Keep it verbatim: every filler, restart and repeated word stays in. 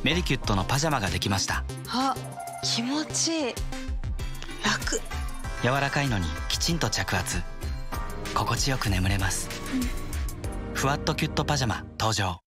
メリキュットのパジャマができました。 あ、気持ちいい。楽。 柔らかいのにきちんと着圧、心地よく眠れます。うん、ふわっとキュットパジャマ登場。